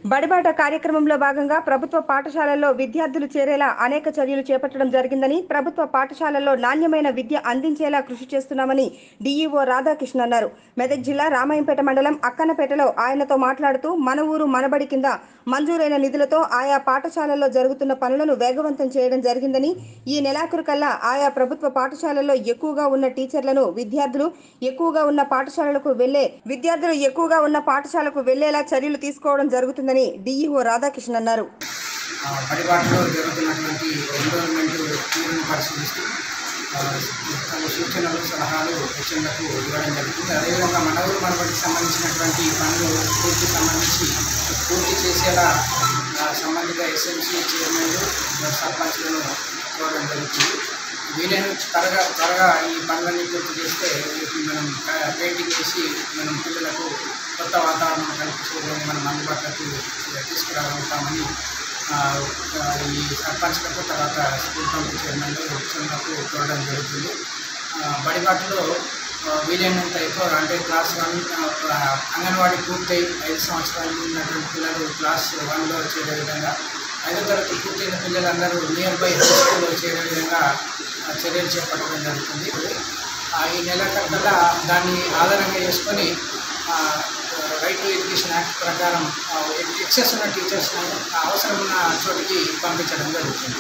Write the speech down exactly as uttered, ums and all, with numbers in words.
బడిబాట కార్యక్రమంలో భాగంగా ప్రభుత్వ పాఠశాలల్లో విద్యార్థులు చేరేలా అనేక చర్యలు చేపట్టడం జరిగిందని, ప్రభుత్వ పాఠశాలల్లో నాణ్యమైన విద్య అందించేలా కృషి చేస్తున్నామని డీఈఓ రాధాకృష్ణ అన్నారు. మెదక్ జిల్లా రామాయంపేట మండలం అక్కన్నపేటలో ఆయనతో మాట్లాడుతూ మన ఊరు మనబడి కింద మంజూరైన నిధులతో ఆయా పాఠశాలల్లో జరుగుతున్న పనులను వేగవంతం చేయడం జరిగిందని, ఈ నెలాఖరు కల్లా ఆయా ప్రభుత్వ పాఠశాలల్లో ఎక్కువగా ఉన్న టీచర్లను విద్యార్థులు ఎక్కువగా ఉన్న పాఠశాలలకు వెళ్లే విద్యార్థులు ఎక్కువగా ఉన్న పాఠశాలకు వెళ్లేలా చర్యలు తీసుకోవడం జరుగుతుందని డీఈఓ రాధాకృష్ణ అన్నారు. బడిబాటలో జరుగుతున్నటువంటి ఎన్రోల్మెంట్ తీరును పరిశీలిస్తూ సూచనలు సలహాలు హెచ్ఎంలకు ఇవ్వడం జరుగుతుంది. అదేవిధంగా మన ఊరు మనబడికి సంబంధించినటువంటి పనులు పూర్తి సంబంధించి పూర్తి చేసేలా సంబంధిత ఎస్ఎంసీ చైర్మన్లు సర్పంచ్లను కోరడం జరుగుతుంది. వీలైన త్వరగా త్వరగా ఈ పనులన్నీ పూర్తి చేస్తే మనం పెయింటింగ్ చేసి మనం పిల్లలకు కొత్త వాతావరణం కల్పించే మనం అందుబాటులోకి తీసుకురాగలుగుతామని ఈ సర్పంచ్లకు తర్వాత స్కూల్ కమిటీ చైర్మన్లు హెచ్ఎంలకు కోరడం జరుగుతుంది. బడిబాటలో వీలైనంత ఎక్కువ అంటే క్లాస్ వన్ అంగన్వాడీ పూర్తయి ఐదు సంవత్సరాలు ఉన్నటువంటి పిల్లలు క్లాస్ వన్లో చేరే విధంగా, ఐదో తరగతి పూర్తయిన పిల్లలందరూ నియర్ బై హై స్కూల్లో చేరే విధంగా చర్యలు చేపట్టడం జరుగుతుంది. ఈ నెలాఖరుకల్లా దాన్ని ఆధారంగా చేసుకొని రైట్ టు ఎడ్యుకేషన్ యాక్ట్ ప్రకారం ఎక్సెస్ ఉన్న టీచర్స్ను అవసరం ఉన్న చోటికి పంపించడం జరుగుతుంది.